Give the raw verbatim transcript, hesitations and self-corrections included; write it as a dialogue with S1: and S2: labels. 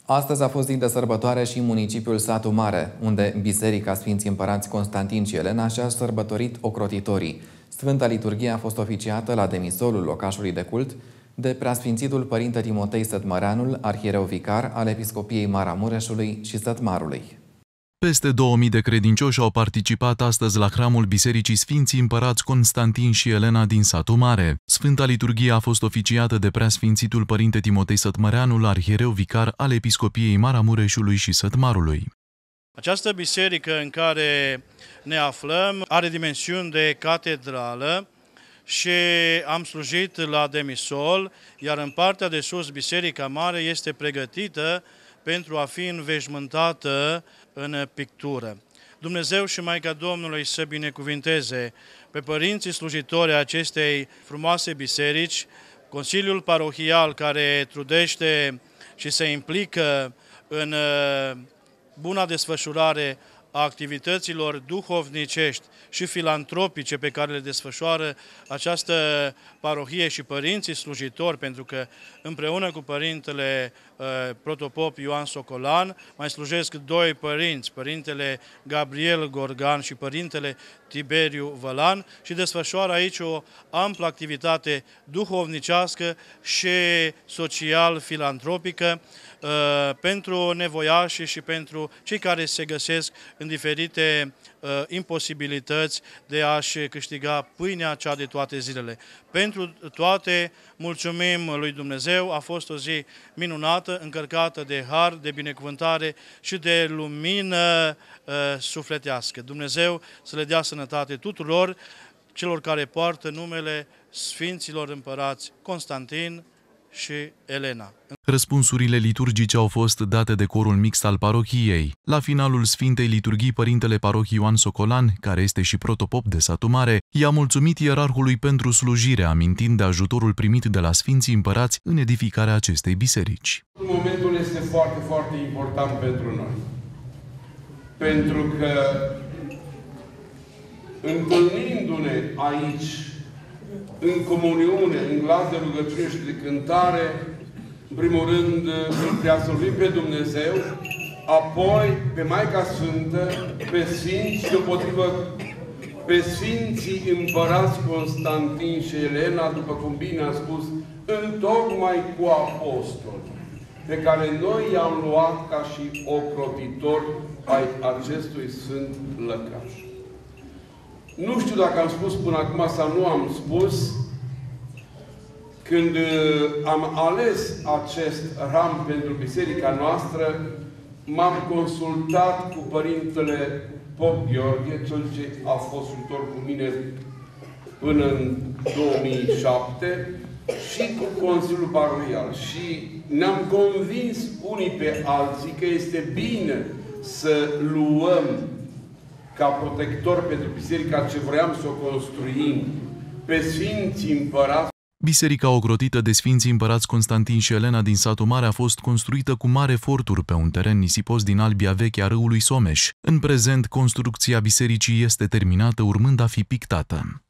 S1: Astăzi a fost zi de sărbătoare și în municipiul Satu Mare, unde Biserica Sfinții Împărați Constantin și Elena și-a sărbătorit ocrotitorii. Sfânta Liturghie a fost oficiată la demisolul locașului de cult de Preasfințitul Părinte Timotei Sătmăreanul, arhiereu vicar al Episcopiei Maramureșului și Sătmarului.
S2: Peste două mii de credincioși au participat astăzi la hramul Bisericii Sfinții Împărați Constantin și Elena din Satu Mare. Sfânta Liturghie a fost oficiată de Preasfințitul Părinte Timotei Sătmăreanul, arhiereu vicar al Episcopiei Maramureșului și Sătmarului.
S3: Această biserică în care ne aflăm are dimensiuni de catedrală și am slujit la demisol, iar în partea de sus, Biserica Mare este pregătită pentru a fi înveșmântată în pictură. Dumnezeu și Maica Domnului să binecuvinteze pe părinții slujitori ai acestei frumoase biserici, Consiliul Parohial care trudește și se implică în buna desfășurare a activităților duhovnicești și filantropice pe care le desfășoară această parohie și părinții slujitori, pentru că împreună cu părintele uh, protopop Ioan Socolan mai slujesc doi părinți, părintele Gabriel Gorgan și părintele Tiberiu Vălan, și desfășoară aici o amplă activitate duhovnicească și social-filantropică uh, pentru nevoiași și pentru cei care se găsesc în diferite uh, imposibilități de a-și câștiga pâinea cea de toate zilele. Pentru toate, mulțumim lui Dumnezeu, a fost o zi minunată, încărcată de har, de binecuvântare și de lumină uh, sufletească. Dumnezeu să le dea sănătate tuturor celor care poartă numele Sfinților Împărați Constantin și Elena.
S2: Răspunsurile liturgice au fost date de corul mixt al parohiei. La finalul Sfintei Liturghii, părintele parohii Ioan Socolan, care este și protopop de Satu Mare, i-a mulțumit ierarhului pentru slujire, amintind de ajutorul primit de la Sfinții Împărați în edificarea acestei biserici.
S4: Momentul este foarte, foarte important pentru noi. Pentru că întâlnindu-ne aici, în comuniune, în glas de rugăciune și de cântare, în primul rând îl preaslăvim pe Dumnezeu, apoi pe Maica Sfântă, pe Sfinți și deopotrivă pe Sfinții Împărați Constantin și Elena, după cum bine a spus, întocmai cu apostoli, pe care noi i-am luat ca și ocrotitori ai acestui Sfânt Lăcaș. Nu știu dacă am spus până acum sau nu am spus, când am ales acest ram pentru biserica noastră, m-am consultat cu Părintele Pop Gheorghe, cel ce a fost slujitor cu mine până în două mii șapte, și cu Consiliul Parohial. Și ne-am convins unii pe alții că este bine să luăm ca protector pentru biserica ce vroiam să o construim pe Sfinții Împărați.
S2: Biserica ocrotită de Sfinții Împărați Constantin și Elena din Satu Mare a fost construită cu mari eforturi pe un teren nisipos din albia veche a râului Someș. În prezent, construcția bisericii este terminată, urmând a fi pictată.